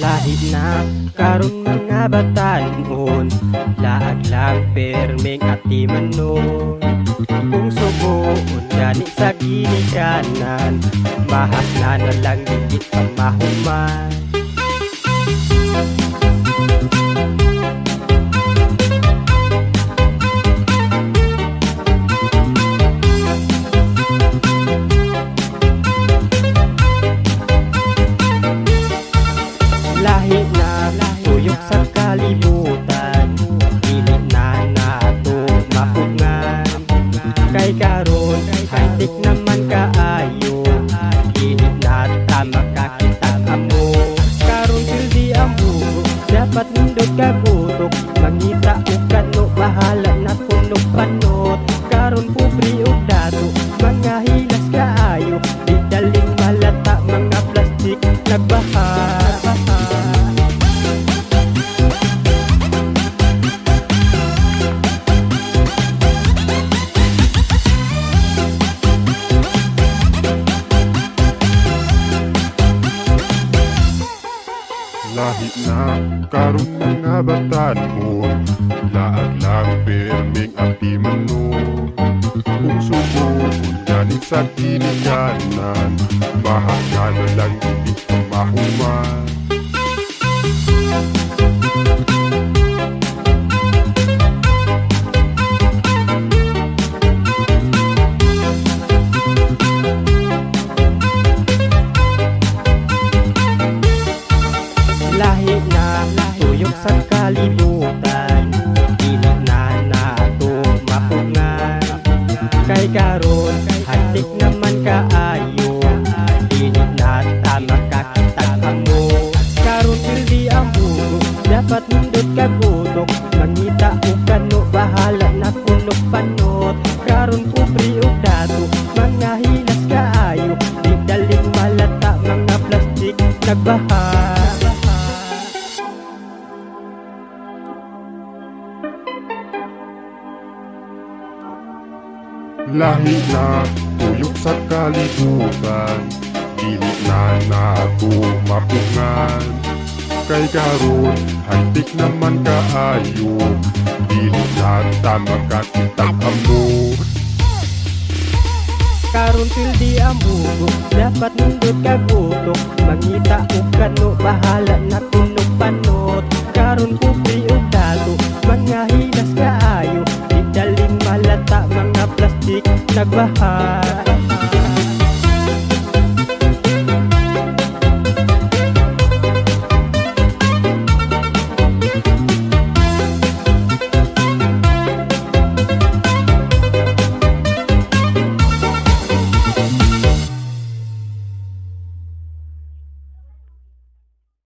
Lahi na karon mga batanon, laag lang permeng ati manon. Kung subuon gani sa ginikanan, mahasna na lang digit pamahuman. Lahi na tuyok sa kalibutan, dili na nato mapungan. Kay karon high-tech naman kaayo, dili na ta makakita amo. Karon sildi ang buro, dapat nindot kagutok, mangita o kano bahala na punog panot. Karon pobre og dato, mga hilas kaayo, di daling malata mga plastik nagbaha. Lahi na karon mga batanon, laag lang permeng ati manon. Kung subuon gani sa ginikanan, mahasna na lang digit pamahuman. Lahi na tuyok sa kalibutan, dili na nato mapungan. Kay karon high-tech naman kaayo, dili na ta makakita amo. Karon sildi ang buro, dapat nindot kagutok, mangita o kano bahala na punog panot. Karon pobre og dato, mga hilas kaayo, di daling malata mga plastik nagbaha. Lahi na tuyok sa kalibutan, dili na nato mapungan. Kay karon high-tech naman kaayo, dili na ta makakita amo. Karon sildi ang buro, dapat nindot kagutok, mangita o kano bahala na tunog panot. Karon pobre og dato, mga hilas kaayo, di daling malata mga plastik nagbaha.